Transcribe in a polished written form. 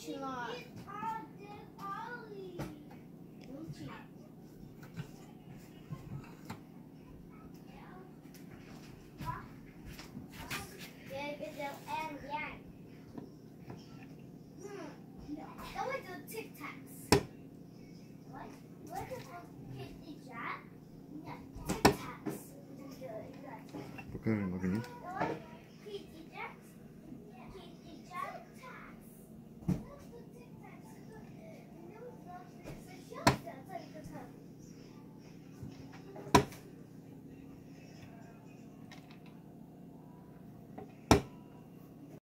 watching on. Then we do Tic Tacs. What? What is it? Tic Tacs. Покажи.